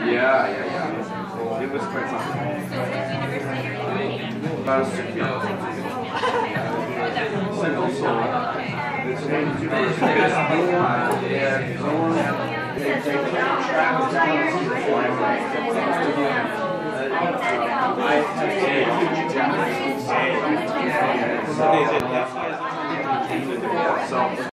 Yeah. It was quite something. Single soul. So